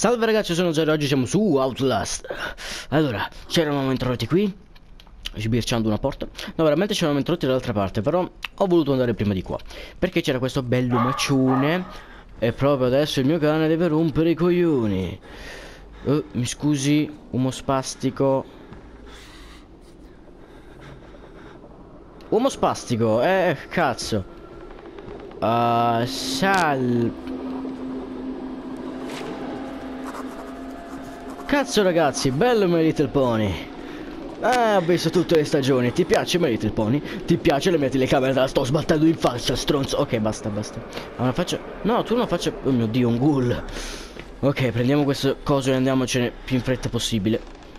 Salve ragazzi, sono Zero, oggi siamo su Outlast. Allora, ci eravamo introdotti qui, sbirciando una porta. No, veramente ci eravamo introdotti dall'altra parte, però ho voluto andare prima di qua, perché c'era questo bello macione. E proprio adesso il mio cane deve rompere i coglioni. Mi scusi, uomo spastico. Uomo spastico, cazzo. Cazzo ragazzi, bello My Little Pony. Ho visto tutte le stagioni. Ti piace My Little Pony? Ti piace le mie telecamere? La sto sbattendo in faccia, stronzo. Ok, basta. Una faccia. No, tu non faccia. Oh mio Dio, un ghoul. Ok, prendiamo questo coso e andiamocene più in fretta possibile.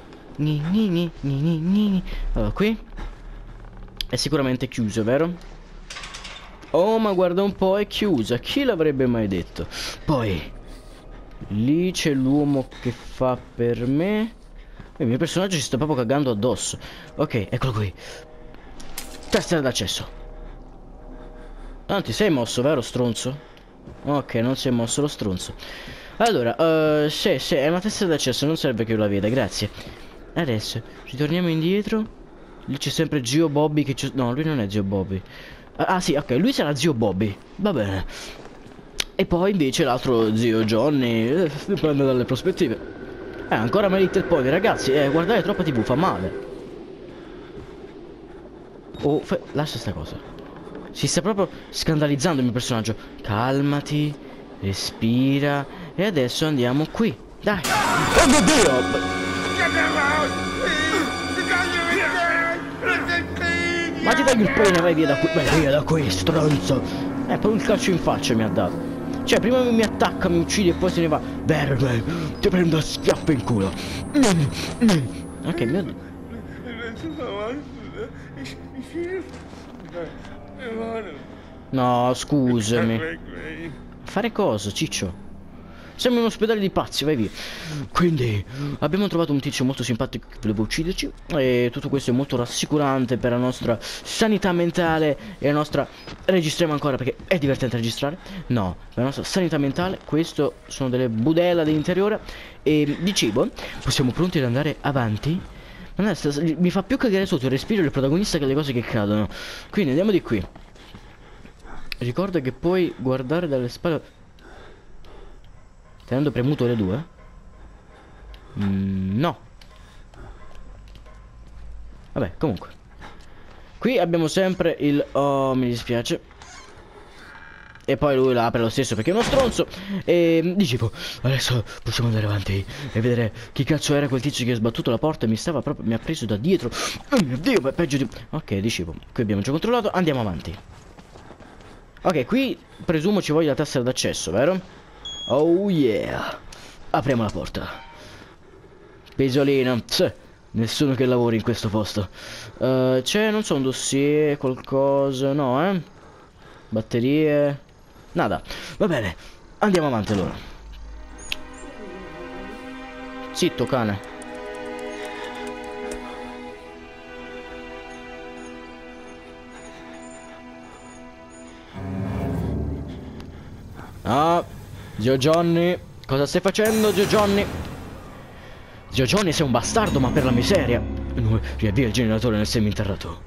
Allora, qui è sicuramente chiuso, vero? Oh, ma guarda un po', è chiusa. Chi l'avrebbe mai detto? Poi lì c'è l'uomo che fa per me. Il mio personaggio si sta proprio cagando addosso. Ok, eccolo qui. Tessera d'accesso. Non ti sei mosso, vero stronzo? Ok, non si è mosso lo stronzo. Allora, sì, è una tessera d'accesso, non serve che io la veda, grazie. Adesso, ritorniamo indietro. Lì c'è sempre zio Bobby che ci... No, lui non è zio Bobby. Ah sì, ok, lui sarà zio Bobby. Va bene. E poi invece l'altro zio Johnny, dipende dalle prospettive. Ancora My Little Pony, ragazzi, guardare troppa TV fa male. Oh, lascia sta cosa. Si sta proprio scandalizzando il mio personaggio. Calmati, respira. E adesso andiamo qui. Dai. Oh mio Dio! Ma ti taglio il pene, vai via da qui. Vai via da qui, stronzo. Poi un calcio in faccia mi ha dato. Cioè, prima mi attacca, mi uccide e poi se ne va. Verme, ti prendo a schiaffo in culo. Ok, mio Dio. No, scusami. Fare cosa, ciccio? Siamo in un ospedale di pazzi, vai via. Quindi abbiamo trovato un tizio molto simpatico che voleva ucciderci. E tutto questo è molto rassicurante per la nostra sanità mentale. E la nostra... Registriamo ancora perché è divertente registrare. No, per la nostra sanità mentale. Questo sono delle budella dell'interiore. E di cibo. Siamo pronti ad andare avanti. Mi fa più cagare sotto il respiro del protagonista che le cose che cadono. Quindi andiamo di qui. Ricorda che puoi guardare dalle spalle. Tenendo premuto le due? No. Vabbè, comunque. Qui abbiamo sempre il... Oh, mi dispiace. E poi lui la apre lo stesso perché è uno stronzo. E dicevo, adesso possiamo andare avanti e vedere chi cazzo era quel tizio che ha sbattuto la porta e mi stava proprio... Mi ha preso da dietro. Oh mio Dio, ma è peggio di... Ok, dicevo, qui abbiamo già controllato, andiamo avanti. Ok, qui presumo ci voglia la tessera d'accesso, vero? Oh yeah. Apriamo la porta. Pesolino. Nessuno che lavori in questo posto. C'è, non so, un dossier, qualcosa. No, batterie. Nada. Va bene. Andiamo avanti allora. Zitto, cane. Ah. Zio Johnny, cosa stai facendo, zio Johnny? Zio Johnny sei un bastardo, ma per la miseria. Riavvia il generatore nel seminterrato.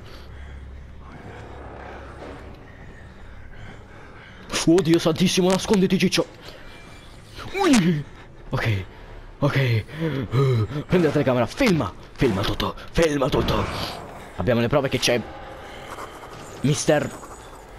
Oh Dio santissimo, nasconditi ciccio. Ok, prendi la telecamera, filma tutto, Abbiamo le prove che c'è Mister...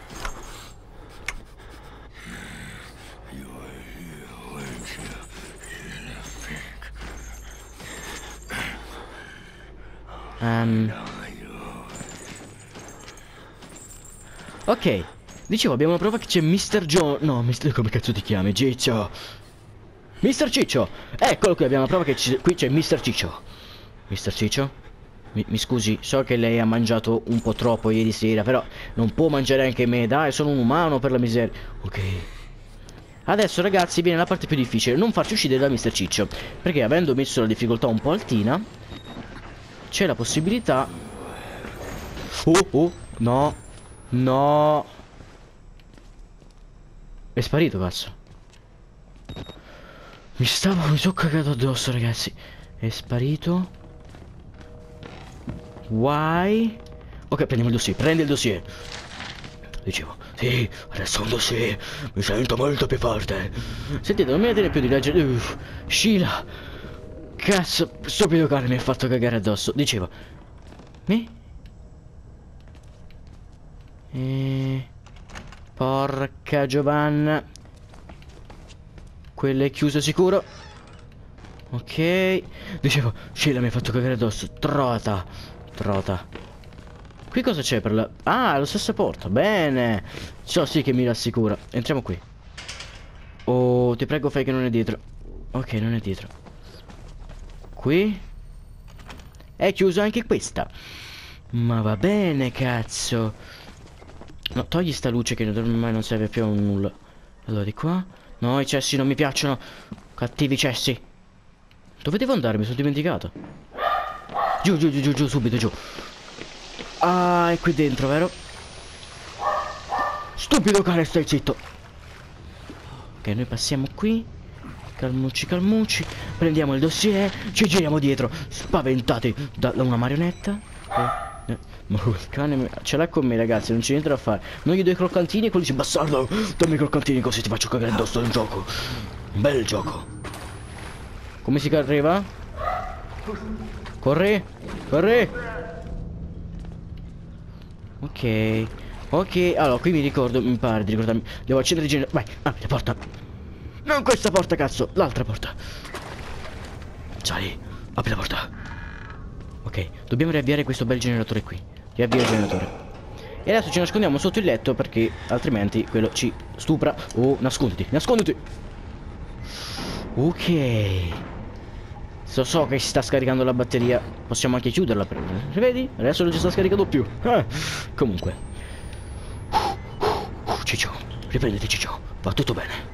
Ok, dicevo abbiamo una prova che c'è Mr. John. No, come cazzo ti chiami? Ciccio. Mr. Ciccio. Eccolo qui, abbiamo una prova che qui c'è Mr. Ciccio. Mr. Ciccio? Mi scusi, so che lei ha mangiato un po' troppo ieri sera, però non può mangiare anche me, dai, sono un umano per la miseria. Ok. Adesso ragazzi viene la parte più difficile, non farci uccidere da Mr. Ciccio, perché avendo messo la difficoltà un po' altina c'è la possibilità... Oh, no. No. È sparito, cazzo. Mi sono cagato addosso, ragazzi. È sparito. Why? Ok, prendiamo il dossier, prendi il dossier. Dicevo, sì, adesso un dossier. Mi sento molto più forte. Sentite, non mi viene più di leggere. Sheila. Cazzo, stupido cane mi ha fatto cagare addosso. Dicevo. Porca Giovanna. Quello è chiuso sicuro. Ok. Dicevo, Sheila mi ha fatto cagare addosso. Trota. Qui cosa c'è per la... Ah, la stessa porta. Bene. Ciò sì che mi rassicura. Entriamo qui. Oh, ti prego fai che non è dietro. Ok, non è dietro. Qui è chiusa anche questa. Ma va bene, cazzo. No, togli sta luce che ormai non serve più a un nulla. Allora, di qua. No, i cessi non mi piacciono. Cattivi cessi. Dove devo andare? Mi sono dimenticato. Giù, subito, giù. Ah, è qui dentro, vero? Stupido cane, stai zitto. Ok, noi passiamo qui. Calmucci. Prendiamo il dossier. Ci giriamo dietro. Spaventati da una marionetta. Ma il cane ce l'ha con me, ragazzi. Non c'è niente da fare. Non gli do i croccantini e quelli dice bastardo. Dammi i croccantini così ti faccio cagare addosso nel gioco. Un bel gioco. Come si arriva? Corri. Ok, allora qui mi pare di ricordarmi. Devo accendere il generatore. Vai, apri la porta. Non questa porta, cazzo, l'altra porta. Sali, apri la porta. Ok, dobbiamo riavviare questo bel generatore qui. Riavvia il generatore. E adesso ci nascondiamo sotto il letto perché altrimenti quello ci stupra. Oh, nasconditi. Ok. So che si sta scaricando la batteria. Possiamo anche chiuderla per... Vedi? Adesso non ci sta scaricando più. Comunque. Ciccio, riprenditi Ciccio. Va tutto bene.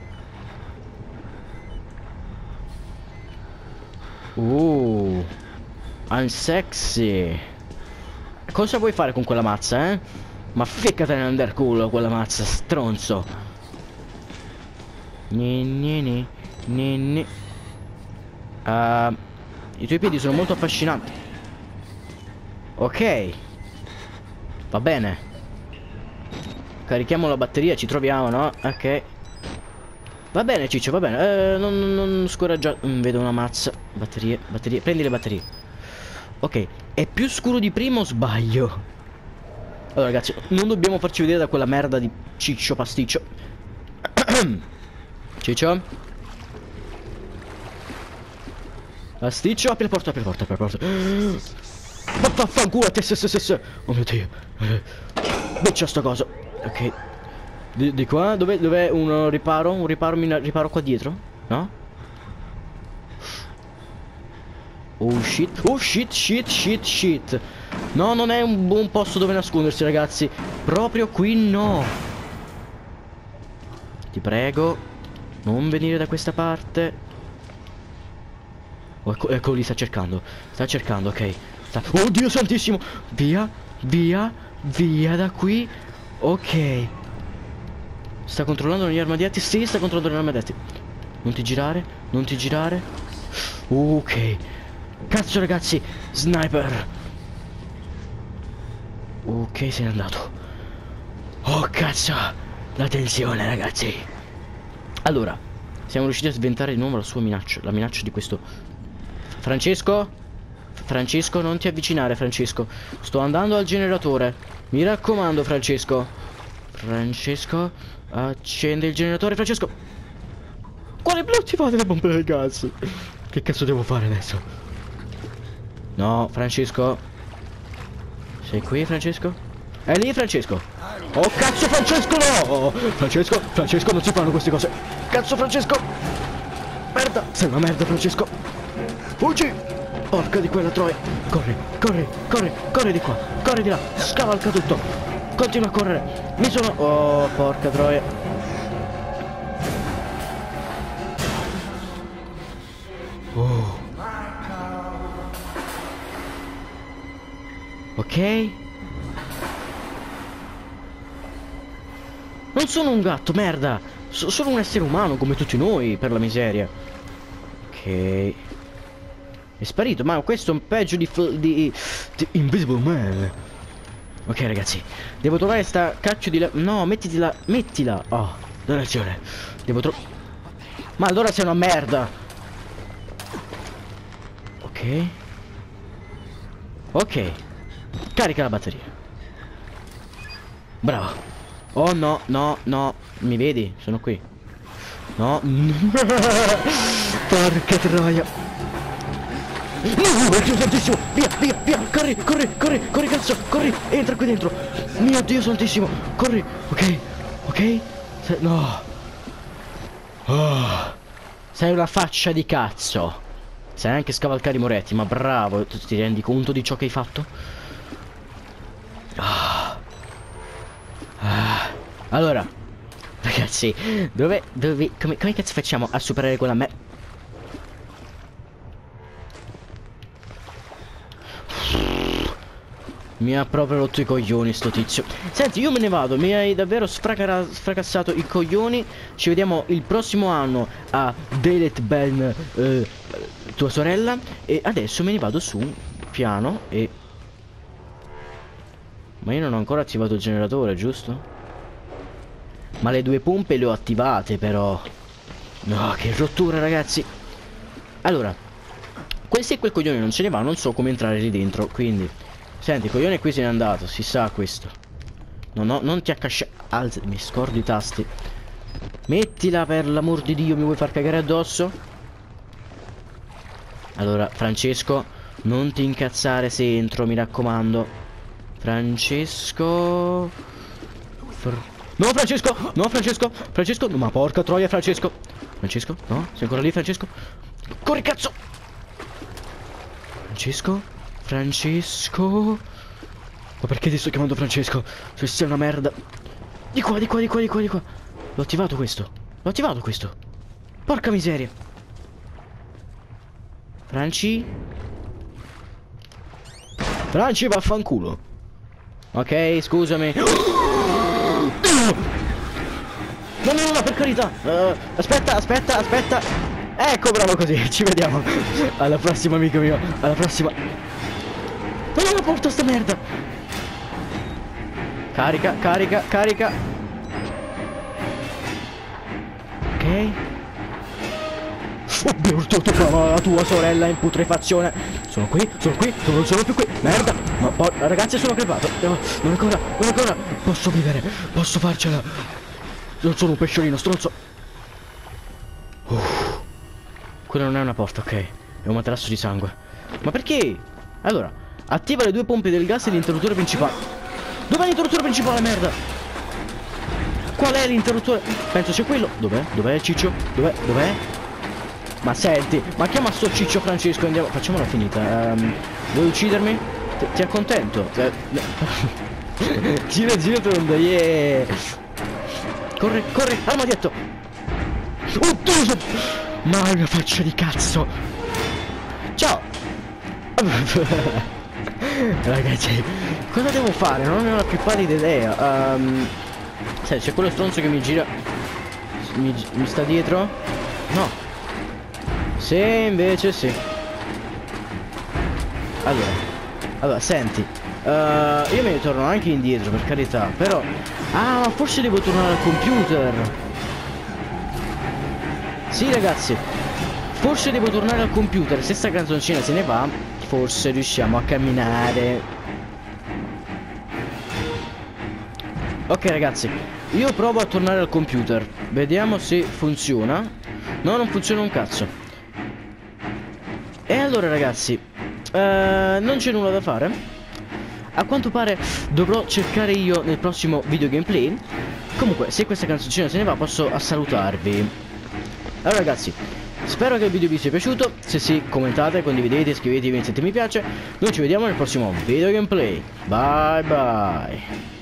Unsexy. Cosa vuoi fare con quella mazza, eh? Ma ficcatene nel culo quella mazza, stronzo. I tuoi piedi sono molto affascinanti. Ok. Va bene. Carichiamo la batteria, ci troviamo, no? Ok. Va bene Ciccio, va bene. Non scoraggiare. Vedo una mazza. Batterie. Prendi le batterie. Ok. È più scuro di prima o sbaglio? Allora ragazzi, non dobbiamo farci vedere da quella merda di Ciccio pasticcio. Ciccio. Pasticcio, apri la porta. Vaffanculo a te. Oh mio Dio. Beccia sta cosa. Ok. Di qua? Dov'è un riparo? Un riparo qua dietro? No? Oh shit. No, non è un buon posto dove nascondersi, ragazzi. Proprio qui no. Ti prego, non venire da questa parte. Oh, ecco lì, sta cercando, ok. Oddio santissimo. Via da qui. Ok. Sta controllando gli armadietti. Sì, sta controllando gli armadietti. Non ti girare. Ok. Cazzo ragazzi. Sniper. Ok, se n'è andato. Oh cazzo. La tensione ragazzi. Allora, siamo riusciti a sventare di nuovo la sua minaccia. La minaccia di questo Francesco, non ti avvicinare Francesco. Sto andando al generatore. Mi raccomando Francesco, accendi il generatore Francesco. Quale blu ti fate le pompe del gas? Che cazzo devo fare adesso? No Francesco. Sei qui Francesco? È lì Francesco. Oh cazzo Francesco no. Francesco non si fanno queste cose. Cazzo Francesco. Merda. Sei una merda Francesco. Fuggi. Porca di quella troia. Corri di qua. Corri di là. Scavalca tutto. Continua a correre. Oh porca troia. Oh. Ok. Non sono un gatto, merda. Sono un essere umano come tutti noi, per la miseria. Ok. È sparito, ma questo è un peggio di Invisible Man. Ok ragazzi, devo trovare sta cacchio di no, mettitela, mettila. Oh, hai ragione. Devo trovare. Ma allora sei una merda. Ok. Ok. Carica la batteria. Bravo. Oh no, no, no. Mi vedi? Sono qui. No. Porca troia. No, è santissimo. Via, via, via. Corri, corri, corri, corri, cazzo. Corri. Entra qui dentro. Mio Dio santissimo. Corri. Ok. Ok. No. Oh. Sei una faccia di cazzo. Sai anche scavalcare i muretti, ma bravo. Tu ti rendi conto di ciò che hai fatto? Ah. Ah. Allora, ragazzi, come cazzo facciamo a superare quella me... Mi ha proprio rotto i coglioni sto tizio. Senti, io me ne vado. Mi hai davvero sfracassato i coglioni. Ci vediamo il prossimo anno a Daylight Ben, tua sorella. E adesso me ne vado su un piano e... Ma io non ho ancora attivato il generatore, giusto? Ma le due pompe le ho attivate però. No, che rottura ragazzi. Allora, se quel coglione non se ne va, non so come entrare lì dentro. Quindi senti, il coglione qui se n'è andato, si sa questo. No, no, non ti accasciare. Alza, mi scordo i tasti. Mettila per l'amor di Dio, mi vuoi far cagare addosso? Allora, Francesco, non ti incazzare se entro, mi raccomando. Francesco. No, Francesco! No, Francesco! Francesco! No, ma porca troia, Francesco! Francesco? No? Sei ancora lì, Francesco? Corri, cazzo! Francesco? Francesco? Ma perché ti sto chiamando Francesco? Se sei una merda. Di qua, di qua, di qua, di qua, di qua. L'ho attivato questo. L'ho attivato questo. Porca miseria. Franci? Franci, vaffanculo. Ok, scusami. No, no, no, per carità. Aspetta, aspetta, aspetta. Ecco, bravo così. Ci vediamo. Alla prossima, amico mio. Alla prossima. Ma non la porta sta merda. Carica, carica, carica. Ok. Oddio, la tua sorella in putrefazione. Sono qui, non sono più qui. Merda. Ma poi, ragazzi, sono crepato. Non ancora. Posso vivere, posso farcela. Non sono un pesciolino, stronzo. Quella non è una porta, ok. È un materasso di sangue. Ma perché? Allora, attiva le due pompe del gas e l'interruttore principale. Dov'è l'interruttore principale, merda? Qual è l'interruttore? Penso sia quello. Dov'è? Dov'è Ciccio? Dov'è? Ma senti, ma chiama sto Ciccio Francesco, andiamo. Facciamola finita. Vuoi uccidermi? Ti accontento. Gira tondo, yeah. Corre, corre, arma dietro. Oddio, ma una faccia di cazzo. Ciao. Ragazzi, cosa devo fare? Non ne ho la più pallida idea. Sai, c'è quello stronzo che mi gira. Mi sta dietro? No. Sì, invece sì. Allora, senti. Io me ne torno anche indietro, per carità. Però... Ah, ma forse devo tornare al computer. Sì, ragazzi. Forse devo tornare al computer. Se sta canzoncina se ne va, forse riusciamo a camminare. Ok, ragazzi. Io provo a tornare al computer. Vediamo se funziona. No, non funziona un cazzo. E allora, ragazzi, non c'è nulla da fare. A quanto pare dovrò cercare io nel prossimo video gameplay. Comunque, se questa canzoncina se ne va, posso salutarvi. Allora, ragazzi, spero che il video vi sia piaciuto. Se sì, commentate, condividete, iscrivetevi, mettete mi piace. Noi ci vediamo nel prossimo video gameplay. Bye bye.